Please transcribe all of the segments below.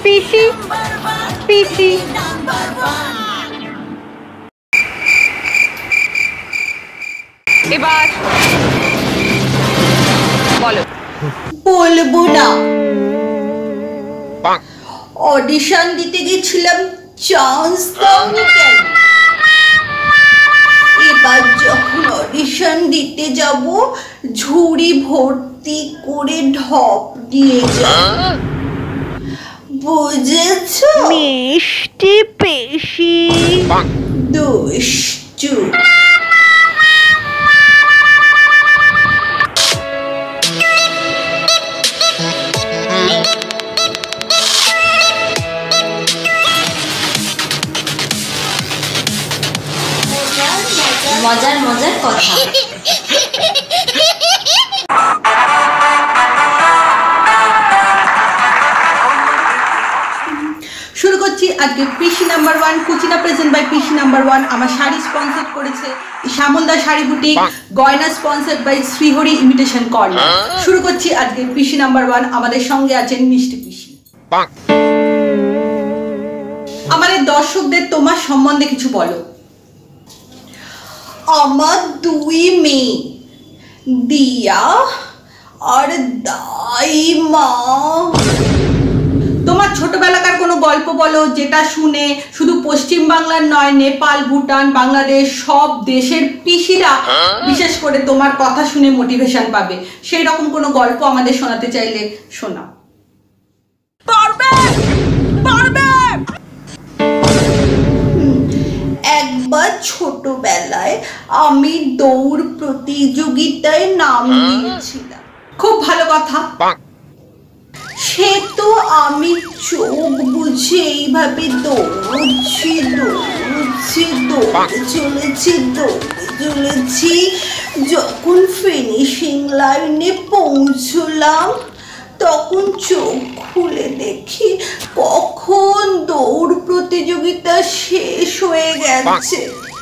পিসি পিসি। এবার বলো। বলবো না, অডিশন দিতে গেছিলাম, চান্স দাওনি কেন? এবার যখন অডিশন দিতে যাব, ঝুড়ি ভর্তি করে ঢপ দিয়ে যাব, বুঝেছো? মিষ্টি পিসি। দুষ্টু। মজার মজার কথা। শুরু করছি আজকে পিসি নাম্বার 1 কুচিনা প্রেজেন্ট বাই পিসি নাম্বার 1। আমার শাড়ি স্পন্সর করেছে শ্যামলদা শাড়ি বুটিক, গয়না sponsor by Shrihari imitation corner. শুরু করছি আজকে পিসি নাম্বার 1। আমাদের সঙ্গে আছেন মিষ্টি পিসি। আমাদের দর্শকদের তোমার সম্বন্ধে কিছু বলো। আমার 2 মেয়ে, দিয়া আর দাইমা। তোমার ছোটবেলাকার কোনো গল্প বলো, যেটা শুনে শুধু পশ্চিম বাংলার নয়, নেপাল, ভুটান, বাংলাদেশ সব দেশের পিসিরা বিশেষ করে তোমার কথা শুনে মোটিভেশন পাবে। সেই রকম কোনো গল্প আমাদের শোনাতে চাইলে শোনাও। একবার ছোটবেলায় আমি দৌড় প্রতিযোগিতায় নাম দিয়েছিলাম। খুব ভালো কথা। সে তো আমি চোখ বুঝে এইভাবে দৌড়ছি দৌড়ে চলেছি। যখন ফিনিশিং লাইনে পৌঁছলাম, তখন চোখ খুলে দেখি কখন দৌড় প্রতিযোগিতা শেষ হয়ে গেছে।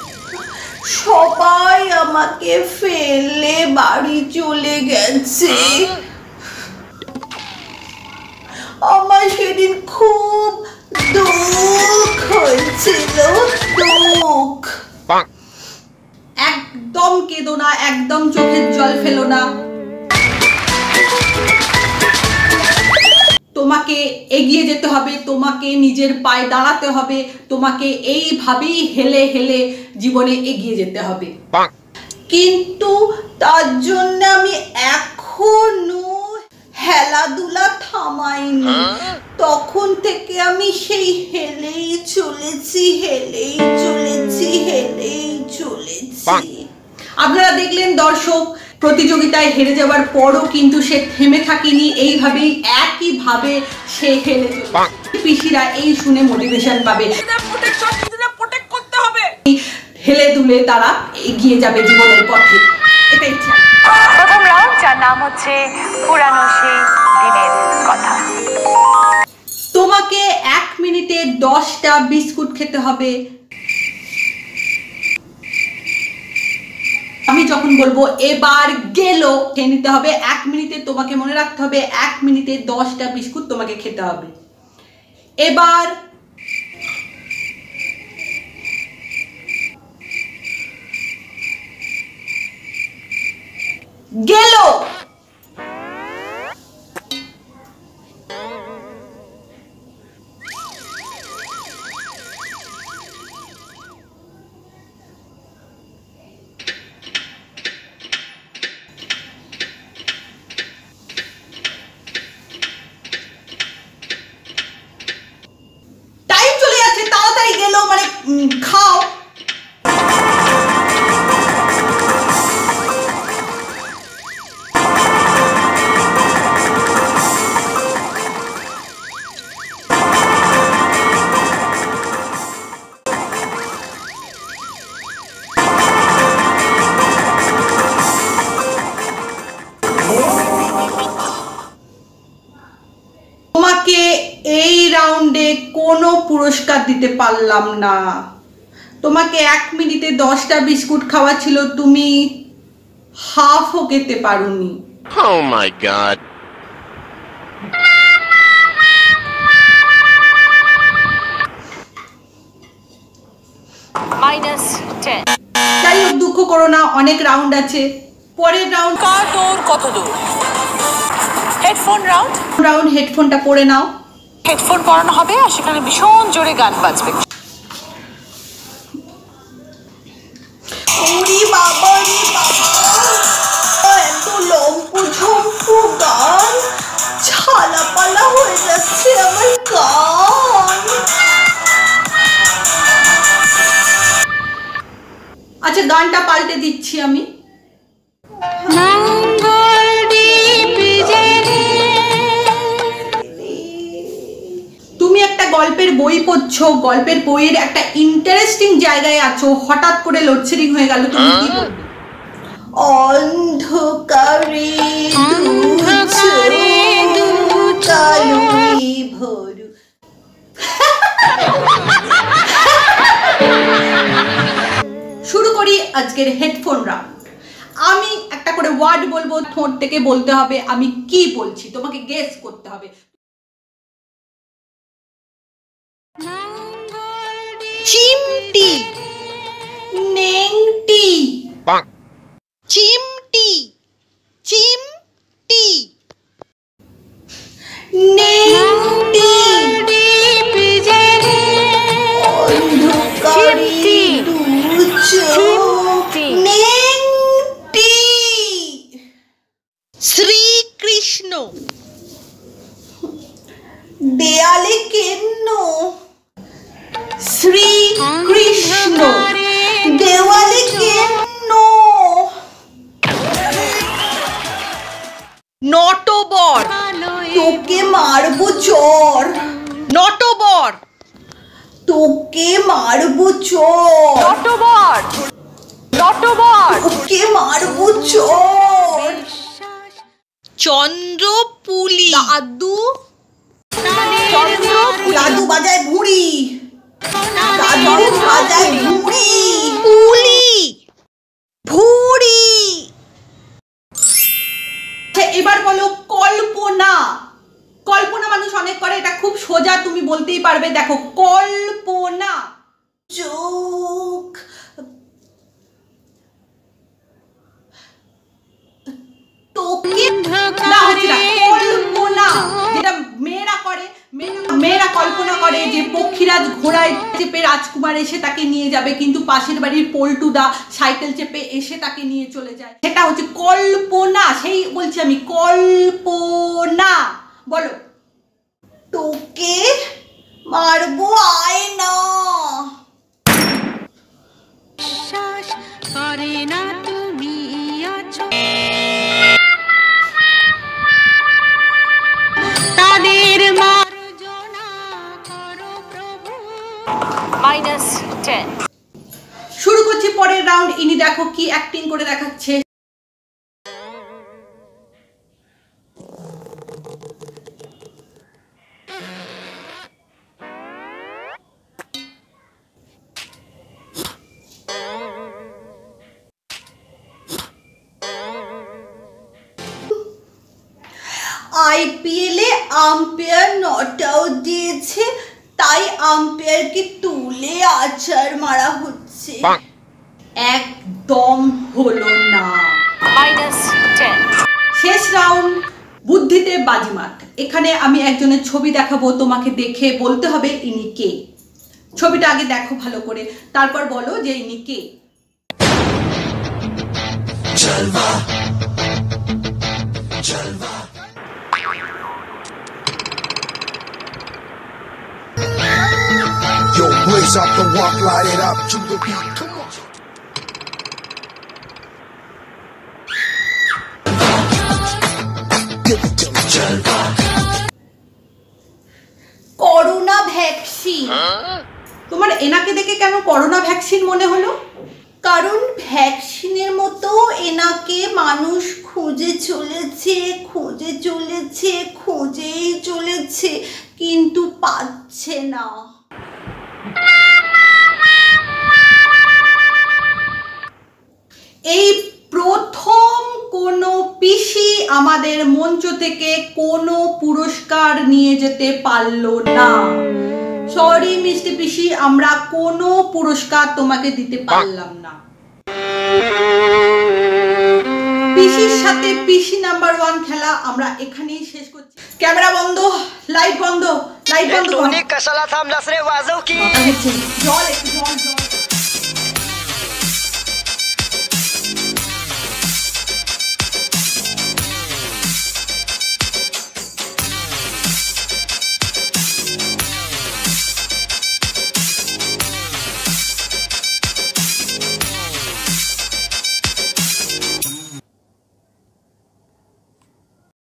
সবাই আমাকে ফেলে বাড়ি চলে গেছে। আমার সেদিন খুব দুঃখ হয়েছিল, দুঃখ। একদম কেঁদো না, একদম চোখের জল ফেলো না। তোমাকে এগিয়ে যেতে হবে, তোমাকে নিজের পায়ে দাঁড়াতে হবে, তোমাকে এইভাবেই হেলে হেলে জীবনে এগিয়ে যেতে হবে। কিন্তু তার জন্য আমি এখনো খেলাধুলা থামাইনি। তখন থেকে আমি সেই হেলেই চলেছি। আপনারা দেখলেন দর্শক, প্রতিযোগিতায় হেরে যাওয়ার পরও কিন্তু সে থেমে থাকেনি, এইভাবেই একইভাবে সে হেলে চলেছে। পিসিরা এই শুনে মোটিভেশন পাবে, হেলে দুলে তারা এগিয়ে যাবে জীবনের পথে। এটাই চাই। প্রথম রাউন্ড, যার নাম হচ্ছে পুরানো সেই দিনের কথা। তোমাকে 1 মিনিটে 10টা বিস্কুট খেতে হবে। আমি যখন বলবো এবার গেল, খেয়ে নিতে হবে। 1 মিনিটে তোমাকে মনে রাখতে হবে 1 মিনিটে 10টা বিস্কুট তোমাকে খেতে হবে। এবার গেল। টাইম চলে যাচ্ছে, তাড়াতাড়ি গেল মানে খাও। এই রাউন্ডে কোনো পুরস্কার দিতে পারলাম না। তোমাকে 1 মিনিটে 10টা বিস্কুট খাওয়া ছিল, তুমি হাফও খেতে পারোনি। Oh my God! -10। যাই হোক, দুঃখ করো না, অনেক রাউন্ড আছে। পরের রাউন্ড কার দৌড় কত দূর? হেডফোন রাউন্ড হেডফোনটা পরে নাও। হেডফোন পরানো হবে আর সেখানে ভীষণ জোরে গান বাজবে। ওরে বাবা রে বাবা, এত লম্পু ঝম্পু গান, ছালাপালা হয়ে যাচ্ছে আমার গান। আচ্ছা, গানটা পাল্টে দিচ্ছি আমি। তুমি একটা গল্পের বই পড়ছো, গল্পের বইয়ের একটা ইন্টারেস্টিং জায়গায় আছো, হঠাৎ করে লোডশেডিং হয়ে গেল, তুমি কি বলবে? অন্ধকারে ভরু। শুরু করি আজকের হেডফোন রাউন্ড। আমি একটা করে ওয়ার্ড বলবো, ঠোঁট থেকে বলতে হবে আমি কি বলছি, তোমাকে গেস করতে হবে। চিমটি, নেংটি, চিমটি, চিমটি, নেংটি, চিমটি, নেংটি, শ্রীকৃষ্ণ, দেয়ালে কেন্ন, শ্রীকৃষ্ণ, দেওয়ালে কেন্ন, নটবর, তোকে মারবো চর, নটবর, তোকে মারবো চর, নটবর, নটবর, তোকে মারবো চর, চন্দ্রপুলি, দাদু, দাদু বাজায় ভুঁড়ি, দাদু বাজায় ভুঁড়ি, পুলি, ভুঁড়ি। এবার বলো কল্পনা। কল্পনা মানুষ অনেক করে, এটা খুব সোজা, তুমি বলতেই পারবে। দেখো, কল্পনা, চোখ, তোকে না হচ্ছে না, কল্পনা যেটা মেয়েরা করে, মেয়েরা কল্পনা করে যে পক্ষীরাজ ঘোড়ায় চেপে রাজকুমার এসে তাকে নিয়ে যাবে, কিন্তু পাশের বাড়ির পল্টুদা সাইকেল চেপে এসে তাকে নিয়ে চলে যায়, সেটা হচ্ছে কল্পনা। সেই বলছি আমি, কল্পনা। বলো, তোকে মারবো আয় না, বিশ্বাস করে না তুমি আছো, তাদের মার্জনা করো প্রভু। -10। শুরু করছি পরের রাউন্ড। ইনি দেখো কি অ্যাক্টিং করে দেখাচ্ছে। আইপিএলে আম্পায়ার নট আউট দিয়েছে, তাই আম্পায়ারকে তুলে আছাড় মারা হচ্ছে। একদম হলো না। -10। শেষ রাউন্ড, বুদ্ধিতে বাজিমাত। এখানে আমি একজনের ছবি দেখাবো, তোমাকে দেখে বলতে হবে ইনি কে। ছবিটা আগে দেখো ভালো করে, তারপর বলো যে ইনি কে। জলवा জলवा। Yo, blaze up the walk, light it up to the beat. Come on. Corona vaccine. তোমার এনাকে দেখে কেন করোনা ভ্যাকসিন মনে হলো? কারণ ভ্যাকসিনের মতো এনাকে মানুষ খুঁজে চলেছে, খুঁজে চলেছে, খুঁজেই চলেছে, কিন্তু পাচ্ছে না। এই প্রথম কোনো পিসি আমাদের মঞ্চ থেকে কোনো পুরস্কার নিয়ে যেতে পারলো না। সরি মিষ্টি পিসি, আমরা কোনো পুরস্কার তোমাকে দিতে পারলাম না। পিসির সাথে পিসি নাম্বার 1 খেলা আমরা এখানেই শেষ করছি। ক্যামেরা বন্ধ, লাইট বন্ধ, লাইট বন্ধ। कशाला थांबलास रे वाजव की জল একটু জল।